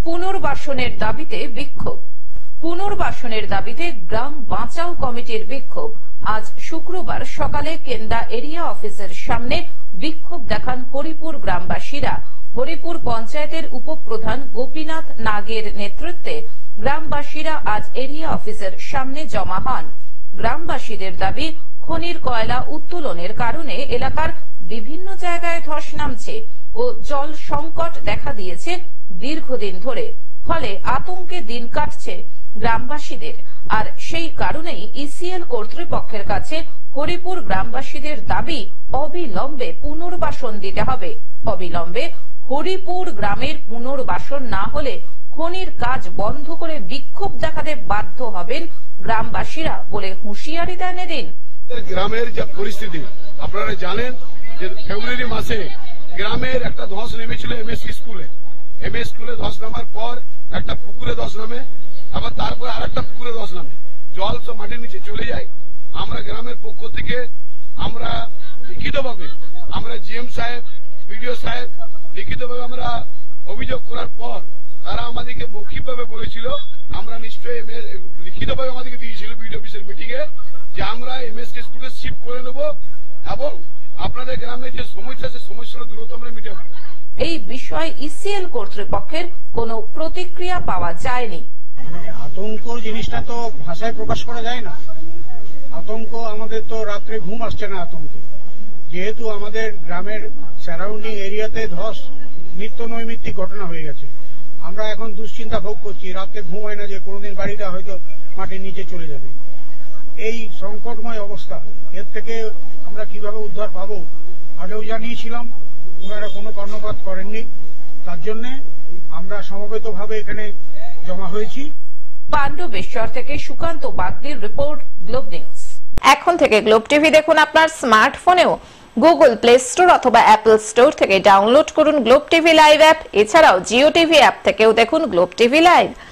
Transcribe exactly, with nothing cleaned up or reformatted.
পুনর্বাসনের দাবিতে বিক্ষোভ। পুনর্বাসনের দাবিতে গ্রাম বাঁচাও কমিটির বিক্ষোভ। আজ শুক্রবার সকালে কেন্দ্রা এরিয়া অফিসের সামনে বিক্ষোভ দেখান হরিপুর গ্রামবাসীরা। হরিপুর পঞ্চায়েতের উপপ্রধান গোপীনাথ নাগের নেতৃত্বে গ্রামবাসীরা আজ এরিয়া অফিসের সামনে জমা হন। গ্রামবাসীদের দাবি, খনির কয়লা উত্তোলনের কারণে এলাকার বিভিন্ন জায়গায় ধস নামছে ও জল সংকট দেখা দিয়েছে দীর্ঘদিন ধরে। ফলে আতঙ্কে দিন কাটছে গ্রামবাসীদের। আর সেই কারণেই ইসিএল কর্তৃপক্ষের কাছে হরিপুর গ্রামবাসীদের দাবি, অবিলম্বে পুনর্বাসন দিতে হবে। অবিলম্বে হরিপুর গ্রামের পুনর্বাসন না হলে খনির কাজ বন্ধ করে বিক্ষোভ দেখাতে বাধ্য হবেন গ্রামবাসীরা বলে হুঁশিয়ারি দেন এদিন। গ্রামের যে পরিস্থিতি আপনারা জানেন যে ফেব্রুয়ারি মাসে গ্রামের একটা ধস নেমেছিল এমএসসি স্কুলে। এমএস স্কুলে ধস নামার পর একটা পুকুরে ধস নামে, আবার তারপর আর একটা পুকুরে ধস নামে, জল সব মাটির নিচে চলে যায়। আমরা গ্রামের পক্ষ থেকে আমরা লিখিতভাবে আমরা জিএম সাহেব, বিডিও সাহেব লিখিতভাবে আমরা অভিযোগ করার পর তারা আমাদেরকে মৌখিকভাবে বলেছিল, আমরা নিশ্চয়ই লিখিতভাবে আমাদেরকে দিয়েছিল বিডিও অফিসের মিটিং এ, যে আমরা এমএস স্কুলে শিফট করে নেব এবং আপনাদের গ্রামে যে সমস্যা আছে সমস্যার দূরত্ব আমরা মিটাবো। এই বিষয়ে ইসিএল কর্তৃপক্ষের কোনো প্রতিক্রিয়া পাওয়া যায়নি। আতঙ্ক জিনিসটা তো ভাষায় প্রকাশ করা যায় না। আতঙ্ক, আমাদের তো রাত্রে ঘুম আসছে না আতঙ্কে, যেহেতু আমাদের গ্রামের সারাউন্ডিং এরিয়াতে ধস নিত্য নৈমিত্তিক ঘটনা হয়ে গেছে। আমরা এখন দুশ্চিন্তা ভোগ করছি, রাত্রে ঘুম হয় না যে কোনোদিন বাড়িটা হয়তো মাটির নিচে চলে যাবে। এই সংকটময় অবস্থা, এর থেকে আমরা কিভাবে উদ্ধার পাবো আগেও জানিয়েছিলাম, ওনারা কোনো কর্ণপাত করেননি। তার জন্য আমরা সমবেতভাবে এখানে জমা হয়েছি। পাণ্ডবেশ্বর থেকে সুকান্ত বাগদির রিপোর্ট, গ্লোব নিউজ। এখন থেকে গ্লোব টিভি দেখুন আপনার স্মার্টফোনেও। গুগল প্লে স্টোর অথবা অ্যাপল স্টোর থেকে ডাউনলোড করুন গ্লোব টিভি লাইভ অ্যাপ। এছাড়াও জিও টিভি অ্যাপ থেকেও দেখুন গ্লোব টিভি লাইভ।